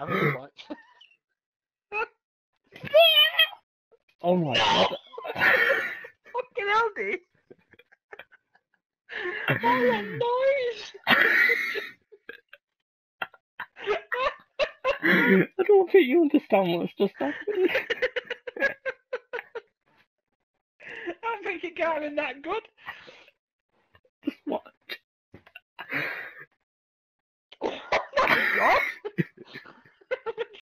having like. Oh my god. Fucking hell, dude. Oh, that noise. I don't think you understand what's just happened. I think it can't have been that good.